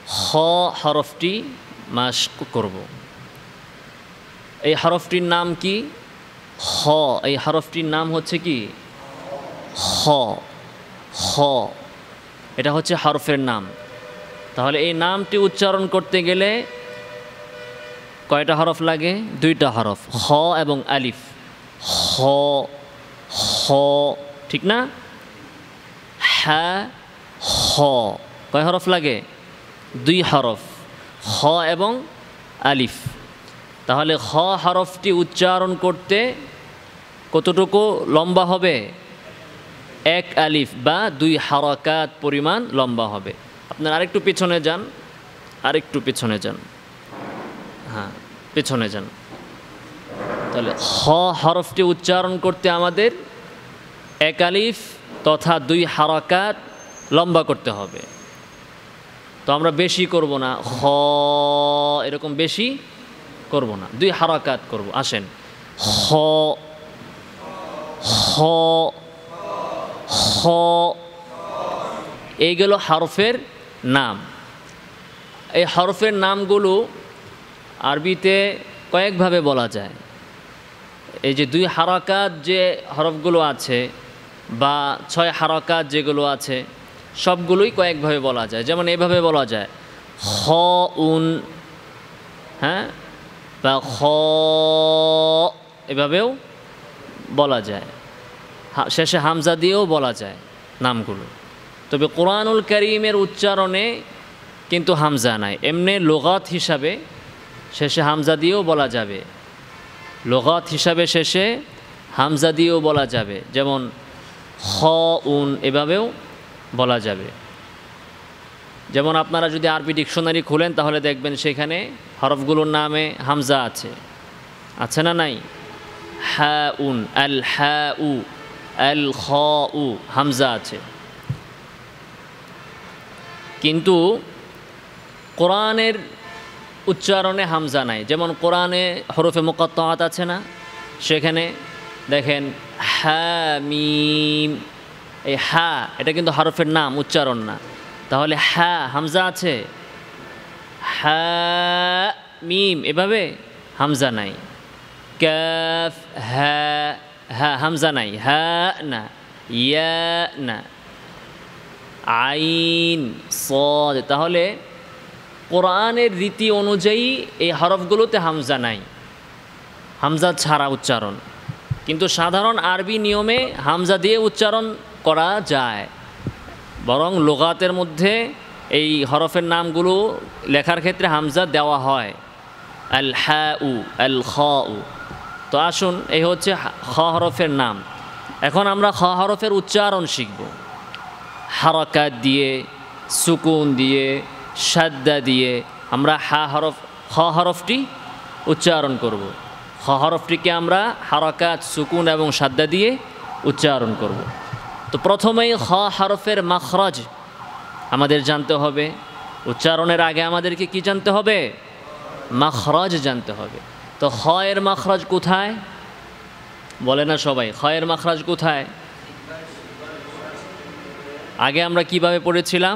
হ হরফটি মাশক করব। এই হরফটির নাম কি? হ। এই হরফটির নাম হচ্ছে কি? হ। হ এটা হচ্ছে হরফের নাম। তাহলে এই নামটি উচ্চারণ করতে গেলে কয়টা হরফ লাগে? দুইটা হরফ, হ এবং আলিফ। হ হ ঠিক না? হ্যাঁ হ কয় হরফ লাগে? দুই হরফ, হ এবং আলিফ। তাহলে হ হরফটি উচ্চারণ করতে কতটুকু লম্বা হবে? এক আলিফ বা দুই হারাকাত পরিমাণ লম্বা হবে। আপনার আরেকটু পিছনে যান, আরেকটু পিছনে যান, হ্যাঁ পিছনে যান। তাহলে হ হরফটি উচ্চারণ করতে আমাদের এক আলিফ তথা দুই হারাকাত লম্বা করতে হবে। তো আমরা বেশি করব না, হ এরকম বেশি করব না, দুই হারাকাত করব। আসেন, হ হ হ এইগুলো হরফের নাম। এই হরফের নামগুলো আরবিতে কয়েকভাবে বলা যায়। এই যে দুই হারাকাত যে হরফগুলো আছে বা ছয় হারাকাত যেগুলো আছে সবগুলোই কয়েকভাবে বলা যায়। যেমন এভাবে বলা যায় হ উন, হ্যাঁ, বা খ এভাবেও বলা যায়, শেষে হামজা দিয়েও বলা যায় নামগুলো। তবে কোরআনুল কারীমের উচ্চারণে কিন্তু হামজা নাই। এমনি লুগাত হিসাবে শেষে হামজা দিয়েও বলা যাবে, লুগাত হিসাবে শেষে হামজা দিয়েও বলা যাবে। যেমন খ উন এভাবেও বলা যাবে। যেমন আপনারা যদি আরবি ডিকশনারি খুলেন তাহলে দেখবেন সেখানে হরফগুলোর নামে হামজা আছে, আছে না নাই? হা উন, আল হা উ, আল খ উ, হামজা আছে। কিন্তু কোরআনের উচ্চারণে হামজা নাই। যেমন কোরআনে হরফে মুকাত্তাআত আছে না, সেখানে দেখেন হা মিম, এই হা এটা কিন্তু হরফের নাম, উচ্চারণ না। তাহলে হা হামজা আছে, হা মিম এভাবে হামজা নাই। কাফ হা, হা হামজা নাই, হা না, ইয়া না, আইন সদ। তাহলে কোরআনের রীতি অনুযায়ী এই হরফগুলোতে হামজা নাই, হামজা ছাড়া উচ্চারণ। কিন্তু সাধারণ আরবি নিয়মে হামজা দিয়ে উচ্চারণ করা যায়। বরং লুগাতের মধ্যে এই হরফের নামগুলো লেখার ক্ষেত্রে হামজা দেওয়া হয়, আল হা উ, আল খ উ। তো আসুন, এই হচ্ছে খ হরফের নাম। এখন আমরা খ হরফের উচ্চারণ শিখব, হারাকাত দিয়ে, সুকুন দিয়ে, সাদ্দা দিয়ে আমরা খ হরফটি উচ্চারণ করব। খ হরফটিকে আমরা হারাকাত, সুকুন এবং সাদ্দা দিয়ে উচ্চারণ করব। তো প্রথমেই খ হরফের মাখরাজ আমাদের জানতে হবে। উচ্চারণের আগে আমাদেরকে কি জানতে হবে? মাখরাজ জানতে হবে। তো খ এর মাখরাজ কোথায় বলে না সবাই? খ এর মাখরাজ কোথায়? আগে আমরা কিভাবে পড়েছিলাম?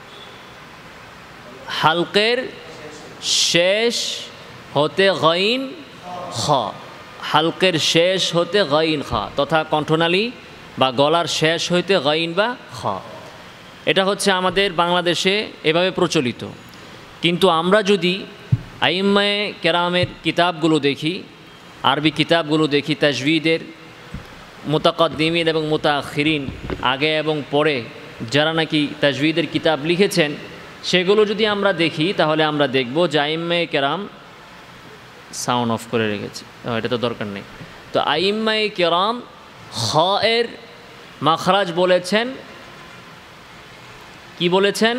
হালকের শেষ হতে গাইন খ, হালকের শেষ হতে গাইন খ, তথা কণ্ঠনালী বা গলার শেষ হইতে গাইন বা খ। এটা হচ্ছে আমাদের বাংলাদেশে এভাবে প্রচলিত। কিন্তু আমরা যদি আইম্মায়ে কেরামের কিতাবগুলো দেখি, আরবি কিতাবগুলো দেখি, তাজবিদের মুতাকাদ্দিমিন এবং মুতাআখিরিন, আগে এবং পরে যারা নাকি তাজবিদের কিতাব লিখেছেন, সেগুলো যদি আমরা দেখি তাহলে আমরা দেখব যে আইম্মায়ে কেরাম, সাউন্ড অফ করে রেখেছি, এটা তো দরকার নেই। তো আইম্মায়ে কেরাম খ এর মাখরাজ বলেছেন, কি বলেছেন?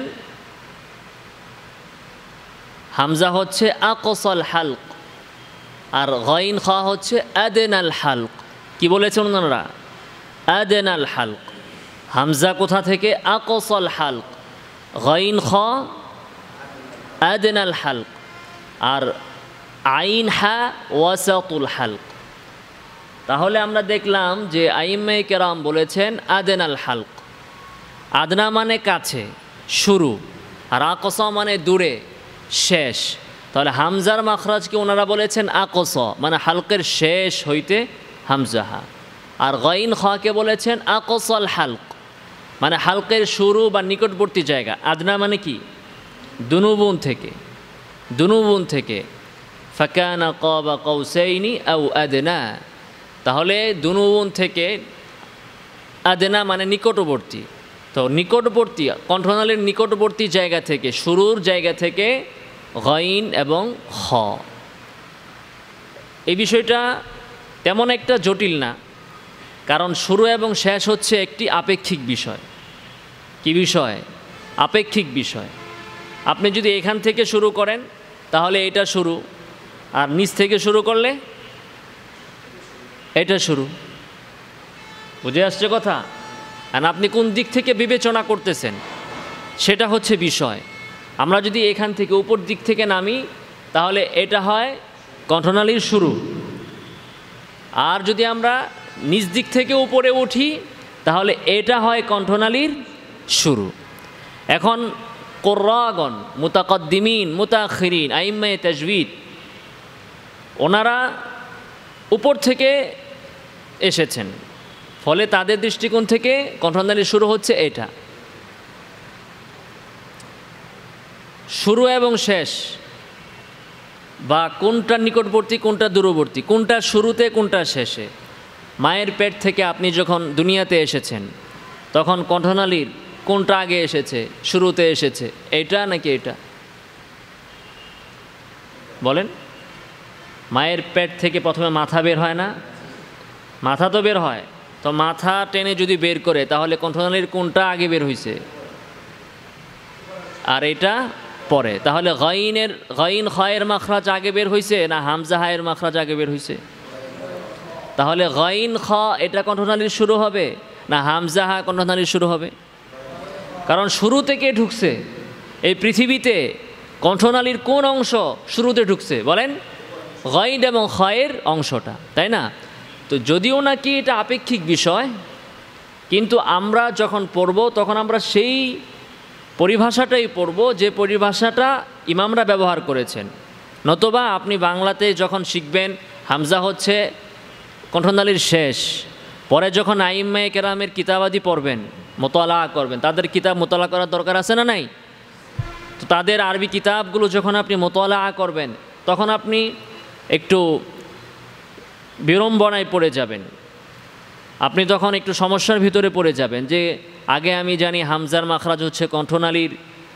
হামজা হচ্ছে আকসাল হালক আর গাইন খ হচ্ছে আদনাল হালক। কি বলেছেন ওনারা? আদনাল হালক। হামজা কোথা থেকে? আকসাল হালক, গাইন খ আদনাল হালক, আর আইন হা ওয়াসাতুল হালক। তাহলে আমরা দেখলাম যে আইম্মায়ে কেরাম বলেছেন আদনাল হালক। আদনা মানে কাছে, শুরু, আর আকস মানে দূরে, শেষ। তাহলে হামজার মাখরাজকে ওনারা বলেছেন আকস, মানে হালকের শেষ হইতে হামজাহা। আর গাইন খাকে বলেছেন আকসল হালক, মানে হালকের শুরু বা নিকটবর্তী জায়গা। আদনা মানে কি? দুনুবুন থেকে, দুনুবুন থেকে। ফাকানা কাবা কাউসাইনি আও আদনা, তাহলে দুনুবুন থেকে, আদনা মানে নিকটবর্তী। তো নিকটবর্তী, কণ্ঠনালীর নিকটবর্তী জায়গা থেকে, শুরুর জায়গা থেকে গাইন এবং খ। এই বিষয়টা তেমন একটা জটিল না, কারণ শুরু এবং শেষ হচ্ছে একটি আপেক্ষিক বিষয়। কি বিষয়? আপেক্ষিক বিষয়। আপনি যদি এখান থেকে শুরু করেন তাহলে এটা শুরু, আর নিচ থেকে শুরু করলে এটা শুরু। বুঝে আসছে কথা? আর আপনি কোন দিক থেকে বিবেচনা করতেছেন সেটা হচ্ছে বিষয়। আমরা যদি এখান থেকে উপর দিক থেকে নামি তাহলে এটা হয় কণ্ঠনালীর শুরু, আর যদি আমরা নিচ দিক থেকে উপরে উঠি তাহলে এটা হয় কণ্ঠনালীর শুরু। এখন কুররাগণ, মুতাকদ্দিমিন, মুতাখিরিন, আইম্মায়ে তাজউইদ, ওনারা উপর থেকে এসেছেন, ফলে তাদের দৃষ্টিকোণ থেকে কণ্ঠনালীর শুরু হচ্ছে এটা। শুরু এবং শেষ, বা কোনটা নিকটবর্তী কোনটা দূরবর্তী, কোনটা শুরুতে কোনটা শেষে। মায়ের পেট থেকে আপনি যখন দুনিয়াতে এসেছেন তখন কণ্ঠনালীর কোনটা আগে এসেছে, শুরুতে এসেছে, এটা নাকি এটা? বলেন। মায়ের পেট থেকে প্রথমে মাথা বের হয় না? মাথা তো বের হয়। তো মাথা টেনে যদি বের করে তাহলে কণ্ঠনালীর কোনটা আগে বের হয়েছে আর এটা পরে? তাহলে গাইন খায়ের মাখরাজ আগে বের হয়েছে না হামজা হায়ের মাখরাজ আগে বের হয়েছে? তাহলে গাইন খ এটা কণ্ঠনালীর শুরু হবে না হামজা হা কণ্ঠনালীর শুরু হবে? কারণ শুরু থেকে ঢুকছে এই পৃথিবীতে। কণ্ঠনালীর কোন অংশ শুরুতে ঢুকছে বলেন? গাইন এবং খায়ের অংশটা, তাই না? তো যদিও নাকি এটা আপেক্ষিক বিষয়, কিন্তু আমরা যখন পড়ব তখন আমরা সেই পরিভাষাটাই পড়ব যে পরিভাষাটা ইমামরা ব্যবহার করেছেন। নতুবা আপনি বাংলাতে যখন শিখবেন হামজা হচ্ছে কণ্ঠনালীর শেষ, পরে যখন আইম্মায়ে কেরামের কিতাবাদি পড়বেন, মোতালা করবেন, তাদের কিতাব মোতালা করার দরকার আছে না নাই? তো তাদের আরবি কিতাবগুলো যখন আপনি মোতালা করবেন তখন আপনি একটু বিড়ম্বনায় পড়ে যাবেন। আপনি তখন একটু সমস্যার ভিতরে পড়ে যাবেন যে আগে আমি জানি হামজার মাখরাজ হচ্ছে কণ্ঠনালীর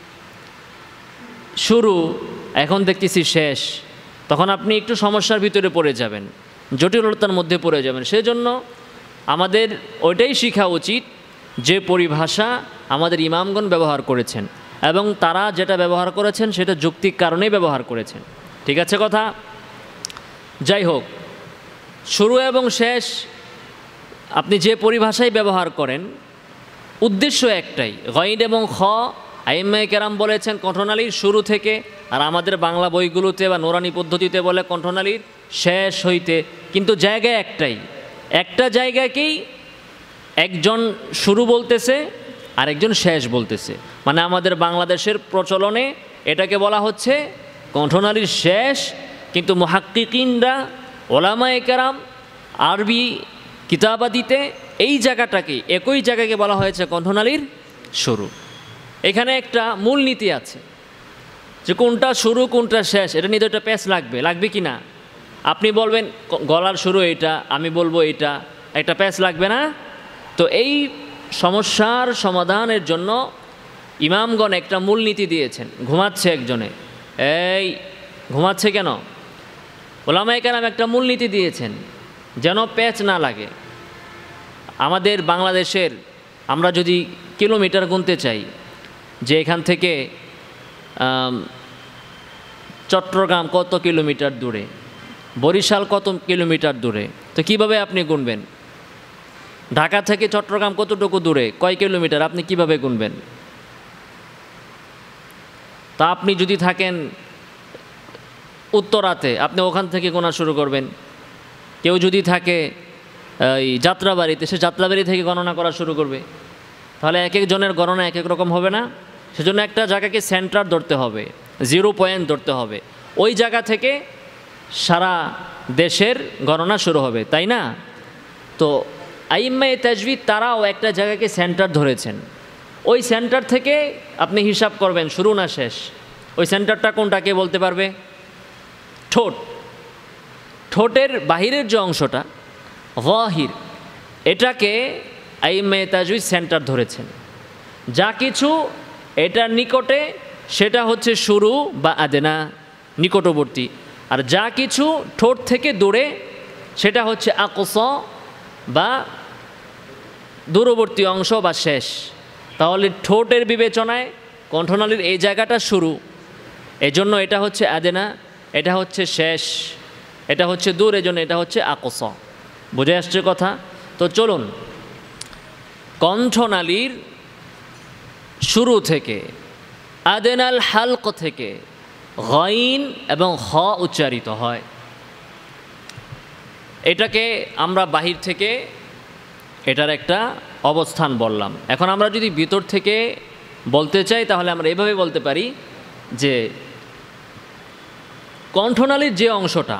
শুরু, এখন দেখতেছি শেষ। তখন আপনি একটু সমস্যার ভিতরে পড়ে যাবেন, জটিলতার মধ্যে পড়ে যাবেন। সেজন্য আমাদের ওইটাই শেখা উচিত যে পরিভাষা আমাদের ইমামগণ ব্যবহার করেছেন, এবং তারা যেটা ব্যবহার করেছেন সেটা যৌক্তিক কারণেই ব্যবহার করেছেন। ঠিক আছে কথা? যাই হোক, শুরু এবং শেষ আপনি যে পরিভাষায় ব্যবহার করেন উদ্দেশ্য একটাই। গাইন এবং খ আইম্মায়ে কেরাম বলেছেন কণ্ঠনালীর শুরু থেকে, আর আমাদের বাংলা বইগুলোতে বা নোরানি পদ্ধতিতে বলে কণ্ঠনালীর শেষ হইতে, কিন্তু জায়গা একটাই। একটা জায়গাকেই একজন শুরু বলতেছে আর একজন শেষ বলতেছে। মানে আমাদের বাংলাদেশের প্রচলনে এটাকে বলা হচ্ছে কণ্ঠনালীর শেষ, কিন্তু মুহাক্কিকিনরা, ওলামায়ে কেরাম আরবি কিতাবাদিতে এই জায়গাটাকে, একই জায়গাকে বলা হয়েছে কণ্ঠনালীর শুরু। এখানে একটা মূল নীতি আছে যে কোনটা শুরু কোনটা শেষ, এটা নিয়ে তো একটা প্যাচ লাগবে কি না? আপনি বলবেন গলার শুরু এটা, আমি বলবো এটা, একটা প্যাচ লাগবে না? তো এই সমস্যার সমাধানের জন্য ইমামগণ একটা মূলনীতি দিয়েছেন। ঘুমাচ্ছে একজনে, এই ঘুমাচ্ছে কেন? ওলামায়ে কেরাম একটা মূলনীতি দিয়েছেন যেন প্যাচ না লাগে। আমাদের বাংলাদেশের আমরা যদি কিলোমিটার গুনতে চাই যে এখান থেকে চট্টগ্রাম কত কিলোমিটার দূরে, বরিশাল কত কিলোমিটার দূরে, তো কিভাবে আপনি গুনবেন? ঢাকা থেকে চট্টগ্রাম কতটুকু দূরে, কয় কিলোমিটার, আপনি কিভাবে গুনবেন? তা আপনি যদি থাকেন উত্তরাতে, আপনি ওখান থেকে গোনা শুরু করবেন। কেউ যদি থাকে এই যাত্রাবাড়িতে, সে যাত্রাবাড়ি থেকে গণনা করা শুরু করবে। তাহলে এক একজনের গণনা এক এক রকম হবে না? সেজন্য একটা জায়গাকে সেন্টার ধরতে হবে, 0 পয়েন্ট ধরতে হবে। ওই জায়গা থেকে সারা দেশের গণনা শুরু হবে, তাই না? তো আইম্মায়ে তাজভিদ তারাও একটা জায়গাকে সেন্টার ধরেছেন। ওই সেন্টার থেকে আপনি হিসাব করবেন শুরু না শেষ। ওই সেন্টারটা কোনটাকে বলতে পারবে? ঠোঁট। ঠোঁটের বাহিরের যে অংশটা যাহির, এটাকে আইম্মায়ে তাজভিদ সেন্টার ধরেছেন। যা কিছু এটার নিকটে সেটা হচ্ছে শুরু বা আদেনা, নিকটবর্তী। আর যা কিছু ঠোঁট থেকে দূরে সেটা হচ্ছে আকসা বা দূরবর্তী অংশ বা শেষ। তাহলে ঠোঁটের বিবেচনায় কণ্ঠনালীর এই জায়গাটা শুরু, এজন্য এটা হচ্ছে আদেনা, এটা হচ্ছে শেষ, এটা হচ্ছে দূর, এজন্য এটা হচ্ছে আকসা। বুঝে আসছে কথা? তো চলুন, কণ্ঠনালীর শুরু থেকে আদেনাল হালক থেকে গাইন এবং খ উচ্চারিত হয়। এটাকে আমরা বাহির থেকে এটার একটা অবস্থান বললাম। এখন আমরা যদি ভিতর থেকে বলতে চাই তাহলে আমরা এভাবে বলতে পারি যে কণ্ঠনালীর যে অংশটা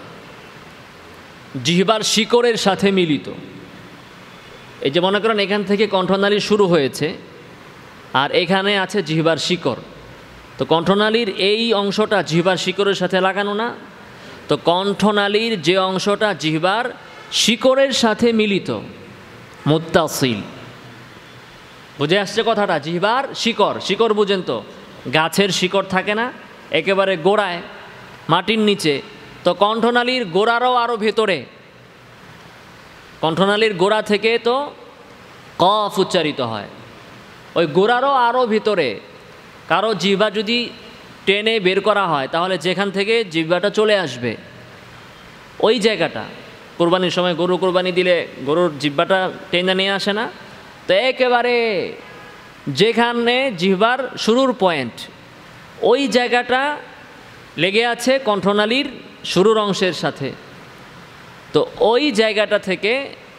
জিহ্বার শিকড়ের সাথে মিলিত, এই যে মনে করেন এখান থেকে কণ্ঠনালী শুরু হয়েছে আর এখানে আছে জিহ্বার শিকড়, তো কণ্ঠনালীর এই অংশটা জিহ্বার শিকড়ের সাথে লাগানো না? তো কণ্ঠনালীর যে অংশটা জিহ্বার শিকড়ের সাথে মিলিত, মুত্তাসিল। বুঝে আসছে কথাটা? জিহ্বার শিকড়, শিকড় বুঝেন তো, গাছের শিকড় থাকে না একেবারে গোড়ায় মাটির নিচে, তো কণ্ঠনালীর গোড়ারও আরও ভেতরে, কণ্ঠনালীর গোড়া থেকে তো কফ উচ্চারিত হয়, ওই গোড়ারও আরও ভিতরে কারো জিহ্বা যদি টেনে বের করা হয় তাহলে যেখান থেকে জিহ্বাটা চলে আসবে ওই জায়গাটা, কোরবানির সময় গরু কোরবানি দিলে গরুর জিহ্বাটা টেনে নিয়ে আসে না? তো একেবারে যেখানে জিহ্বার শুরুর পয়েন্ট ওই জায়গাটা লেগে আছে কণ্ঠনালীর শুরুর অংশের সাথে, তো ওই জায়গাটা থেকে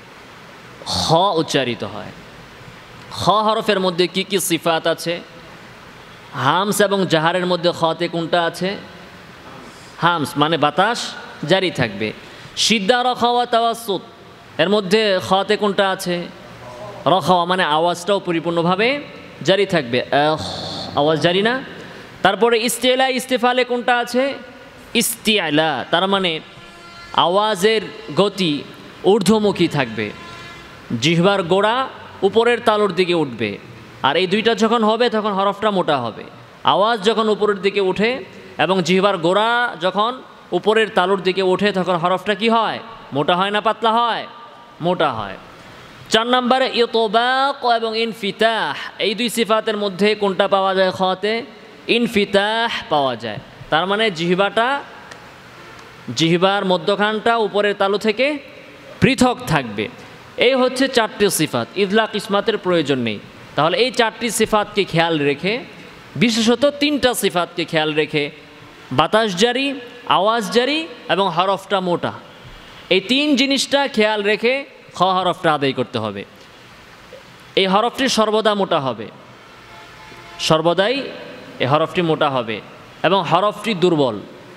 খ উচ্চারিত হয়। খ হরফের মধ্যে কি কি সিফাত আছে? হামস এবং জাহারের মধ্যে খতে কোনটা আছে? হামস মানে বাতাস জারি থাকবে। সিদ্ধা রখাওয়া তাওয়াসুত এর মধ্যে খতে কোনটা আছে? রখাওয়া মানে আওয়াজটাও পরিপূর্ণভাবে জারি থাকবে, আওয়াজ জারি না। তারপরে ইস্তেলা ইস্তেফালে কোনটা আছে? ইস্তিয়ালা, তার মানে আওয়াজের গতি ঊর্ধ্বমুখী থাকবে, জিহ্বার গোড়া উপরের তালুর দিকে উঠবে। আর এই দুইটা যখন হবে তখন হরফটা মোটা হবে। আওয়াজ যখন উপরের দিকে উঠে এবং জিহ্বার গোড়া যখন উপরের তালুর দিকে ওঠে তখন হরফটা কি হয়? মোটা হয় না পাতলা হয়? মোটা হয়। 4 নম্বরে ইতবাক এবং ইনফিতাহ, এই দুই সিফাতের মধ্যে কোনটা পাওয়া যায়? খতে ইনফিতাহ পাওয়া যায়, তার মানে জিহ্বার মধ্যখানটা উপরের তালু থেকে পৃথক থাকবে। এই হচ্ছে 4টি সিফাত, ইদলাক ইসমাতের প্রয়োজন নেই। তাহলে এই 4টি সিফাতকে খেয়াল রেখে, বিশেষত 3টা সিফাতকে খেয়াল রেখে, বাতাস জারি, আওয়াজ জারি এবং হরফটা মোটা, এই 3 জিনিসটা খেয়াল রেখে খ হরফটা আদায় করতে হবে। এই হরফটি সর্বদা মোটা হবে, সর্বদাই এই হরফটি মোটা হবে এবং হরফটি দুর্বল।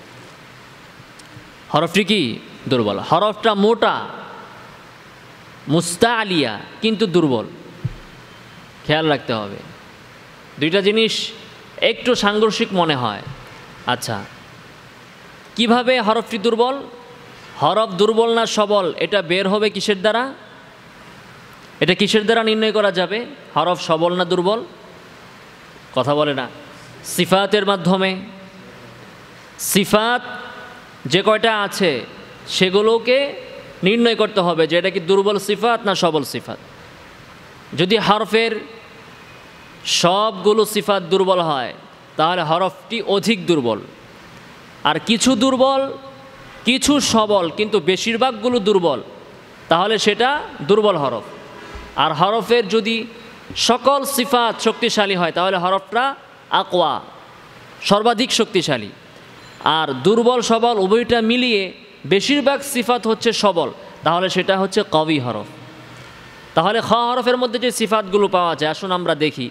হরফটি কি? দুর্বল। হরফটা মোটা মুস্তাআলিয়া কিন্তু দুর্বল, খেয়াল রাখতে হবে। দুইটা জিনিস একটু সাংঘর্ষিক মনে হয়। আচ্ছা, কিভাবে হরফটি দুর্বল? হরফ দুর্বল না সবল এটা বের হবে কিসের দ্বারা? এটা কিসের দ্বারা নির্ণয় করা যাবে হরফ সবল না দুর্বল? কথা বলে না। সিফাতের মাধ্যমে। সিফাত যে কয়টা আছে সেগুলোকে নির্ণয় করতে হবে যে এটা কি দুর্বল সিফাত না সবল সিফাত। যদি হরফের সবগুলো সিফাত দুর্বল হয় তাহলে হরফটি অধিক দুর্বল, আর কিছু দুর্বল কিছু সবল কিন্তু বেশিরভাগগুলো দুর্বল, তাহলে সেটা দুর্বল হরফ। আর হরফের যদি সকল সিফাত শক্তিশালী হয় তাহলে হরফটা আকওয়া, সর্বাধিক শক্তিশালী। আর দুর্বল সবল উভয়টা মিলিয়ে বেশিরভাগ সিফাত হচ্ছে সবল, তাহলে সেটা হচ্ছে কওয়ি হরফ। তাহলে খ হরফের মধ্যে যে সিফাতগুলো পাওয়া যায় আসুন আমরা দেখি।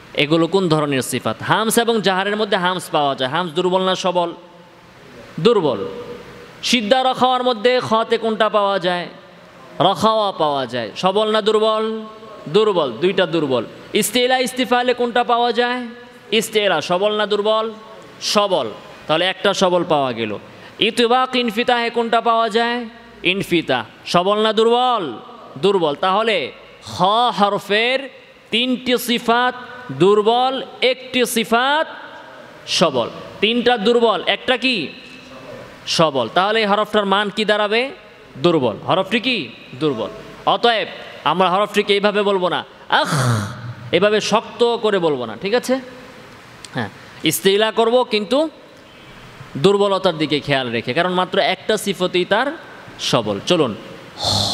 এগুলো কোন ধরনের সিফাত? হামস এবং জাহারের মধ্যে হামস পাওয়া যায়। হামস দুর্বল না সবল? দুর্বল। সিদ্ধা রখাওয়ার মধ্যে খতে কোনটা পাওয়া যায়? রখাওয়া পাওয়া যায়। সবল না দুর্বল? দুর্বল, দুইটা দুর্বল। ইস্তেলা ইস্তিফালে কোনটা পাওয়া যায়? ইস্তেলা। সবল না দুর্বল? সবল। তাহলে একটা সবল পাওয়া গেল। ইতবাক ইনফিতাহে কোনটা পাওয়া যায়? ইনফিতা। সবল না দুর্বল? দুর্বল। তাহলে খ হরফের 3টি সিফাত দুর্বল, 1টি সিফাত সবল। 3টা দুর্বল, একটা কি সবল। তাহলে এই হরফটার মান কি দাঁড়াবে? দুর্বল। হরফটি কি? দুর্বল। অতএব আমরা হরফটিকে এইভাবে বলবো না, আখ, এভাবে শক্ত করে বলবো না, ঠিক আছে? হ্যাঁ, ইস্তিলা করব কিন্তু দুর্বলতার দিকে খেয়াল রেখে, কারণ মাত্র একটা সিফতই তার সবল। চলুন, হ,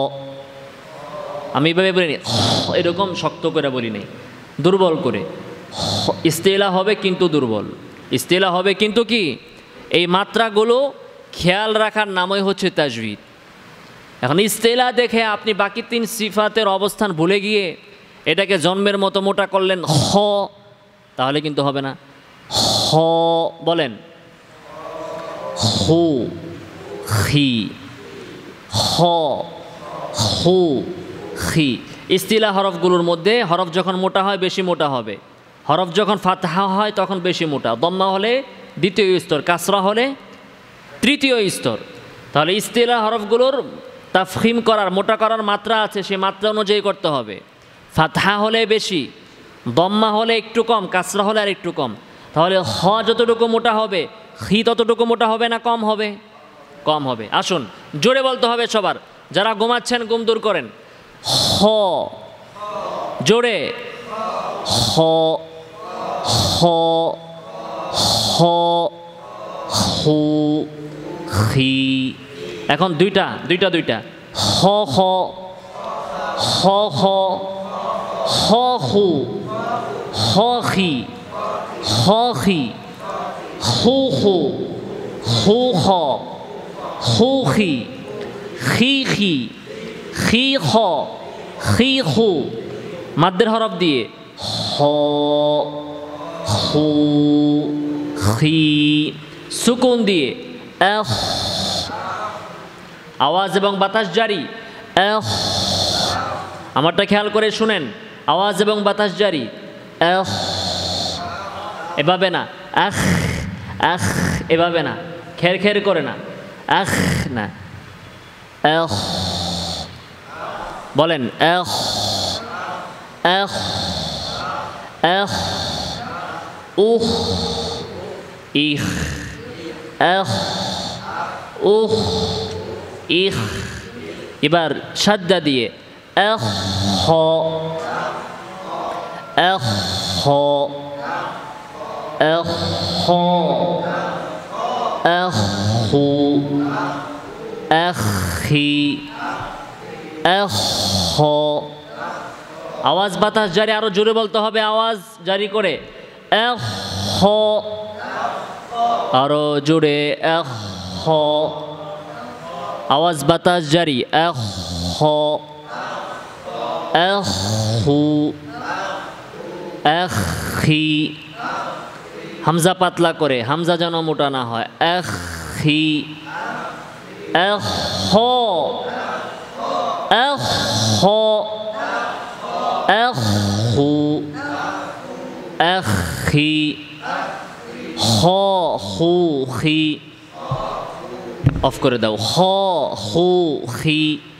আমি এইভাবে বলিনি এরকম শক্ত করে বলি নাই, দুর্বল করে। ইস্তিলা হবে কিন্তু দুর্বল, ইস্তিলা হবে কিন্তু কি? এই মাত্রাগুলো খেয়াল রাখার নামই হচ্ছে তাজবিদ। এখন ইস্তিলা দেখে আপনি বাকি 3 সিফাতের অবস্থান ভুলে গিয়ে এটাকে জন্মের মতো মোটা করলেন হ, তাহলে কিন্তু হবে না। হ বলেন, হু, হি, হ, হু, হি। ইস্তিলা হরফগুলোর মধ্যে হরফ যখন মোটা হয় বেশি মোটা হবে, হরফ যখন ফাতহা হয় তখন বেশি মোটা, দম্মা হলে দ্বিতীয় স্তর, কাসরা হলে তৃতীয় স্তর। তাহলে ইস্তিলা হরফগুলোর তাফখিম করার, মোটা করার মাত্রা আছে, সেই মাত্রা অনুযায়ী করতে হবে। ফাতহা হলে বেশি, দম্মা হলে একটু কম, কাসরা হলে আর একটু কম। তাহলে হ যতটুকু মোটা হবে, হি ততটুকু মোটা হবে না কম হবে? কম হবে। আসুন জোরে বলতে হবে সবার, যারা ঘুমাচ্ছেন ঘুম দূর করেন। হ, জোরে, হ, হ, হ, হু, হি। এখন দুইটা হ, হ, হ, হ, হ, হু, হ, হি, হ, হি, হু, হু, হু, হ, হু, হি, হি, হি, হি, হ, হি, হু। মাদ্দের হরফ দিয়ে হ, হু, হি। সুকুন দিয়ে এহ। আওয়াজ এবং বাতাস জারি, এহ। আমারটা খেয়াল করে শুনেন, আওয়াজ এবং বাতাস জারি, এহ। এভাবে না, আখ, আখ, এভাবে না, খের খের করে না, আখ না, এহ। বলেন এহ, এহ, এহ, উহ, ইহ, এহ, উহ, ইহ। এবার সাদ্দা দিয়ে এহ, হ, এহ, হ, এহ, হ, এহ, হু, এহ, হি, এহ, হ। আওয়াজ বাতাস জারি, আরো জোরে বলতে হবে, আওয়াজ জারি করে এহ, হ, আরো জোরে এহ, হ। আওয়াজ বাতাস জারি, এহ, হ, এহ, হু, এহ, হি। হামজা পাতলা করে, হামজা যেন মোটা না হয়, এহ, হি, এহ, হ, এহ, হ, এহ, হু, এহ, হি, হ, হু, হি। অফ করে দাও, হ, হু, হি।